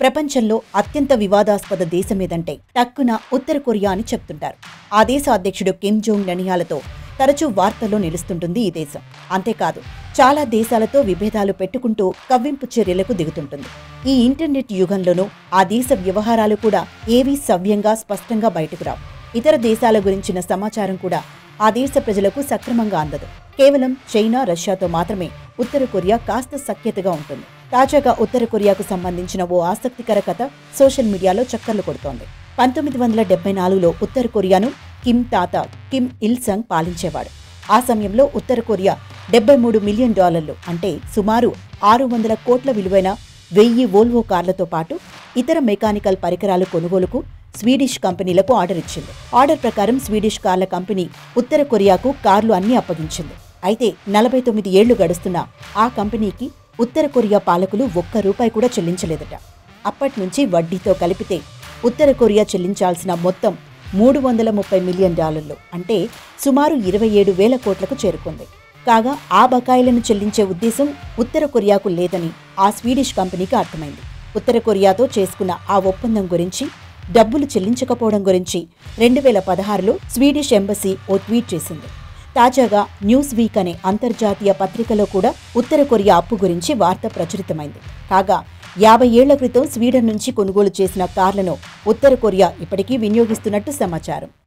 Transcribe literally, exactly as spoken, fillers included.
ప్రపంచంలో అత్యంత వివాదాస్పద దేశమేదంటే టక్కున ఉత్తర కొరియా అని చెప్తుంటారు. ఆ దేశ అధ్యక్షుడు కిమ్ జోంగ్ ననియాలతో తరచూ వార్తల్లో నిలుస్తుంటుంది ఈ దేశం. అంతేకాదు చాలా దేశాలతో విభేదాలు పెట్టుకుంటూ కవ్వింపు చర్యలకు దిగుతుంటుంది. ఈ ఇంటర్నెట్ యుగంలోనూ ఆ దేశ వ్యవహారాలు కూడా ఏవీ సవ్యంగా స్పష్టంగా బయటకు రావు. ఇతర దేశాల గురించిన సమాచారం కూడా ఆ దేశ ప్రజలకు సక్రమంగా అందదు. కేవలం చైనా, రష్యాతో మాత్రమే ఉత్తర కొరియా కాస్త సఖ్యతగా ఉంటుంది. తాజాగా ఉత్తర కొరియాకు సంబంధించిన ఓ ఆసక్తికర కథ సోషల్ మీడియాలో చక్కర్లు కొడుతోంది. పంతొమ్మిది వందల డెబ్బై నాలుగులో ఉత్తర కొరియాను కిమ్ తాత కిమ్ ఇల్ సంగ్ పాలించేవాడు. ఆ సమయంలో ఉత్తర కొరియా డెబ్బై మూడు మిలియన్ డాలర్లు అంటే సుమారు ఆరు వందల కోట్ల విలువైన వెయ్యి వోల్వో కార్లతో పాటు ఇతర మెకానికల్ పరికరాలు కొనుగోలుకు స్వీడిష్ కంపెనీలకు ఆర్డర్ ఇచ్చింది. ఆర్డర్ ప్రకారం స్వీడిష్ కార్ల కంపెనీ ఉత్తర కొరియాకు కార్లు అన్నీ అప్పగించింది. అయితే నలభై తొమ్మిది ఏళ్లు గడుస్తున్నా ఆ కంపెనీకి ఉత్తర కొరియా పాలకులు ఒక్క రూపాయి కూడా చెల్లించలేదట. అప్పట్నుంచి వడ్డీతో కలిపితే ఉత్తర కొరియా చెల్లించాల్సిన మొత్తం మూడు వందల ముప్పై మిలియన్ డాలర్లు అంటే సుమారు ఇరవై ఏడు వేల కోట్లకు చేరుకుంది. కాగా ఆ బకాయిలను చెల్లించే ఉద్దేశం ఉత్తర కొరియాకు లేదని ఆ స్వీడిష్ కంపెనీకి అర్థమైంది. ఉత్తర కొరియాతో చేసుకున్న ఆ ఒప్పందం గురించి, డబ్బులు చెల్లించకపోవడం గురించి రెండు వేల పదహారులో స్వీడిష్ ఎంబసీ ఓ ట్వీట్ చేసింది. తాజాగా న్యూస్ వీక్ అనే అంతర్జాతీయ పత్రికలో కూడా ఉత్తర కొరియా అప్పు గురించి వార్త ప్రచురితమైంది. కాగా యాభై ఏళ్ల క్రితం స్వీడన్ నుంచి కొనుగోలు చేసిన కార్లను ఉత్తర కొరియా ఇప్పటికీ వినియోగిస్తున్నట్టు సమాచారం.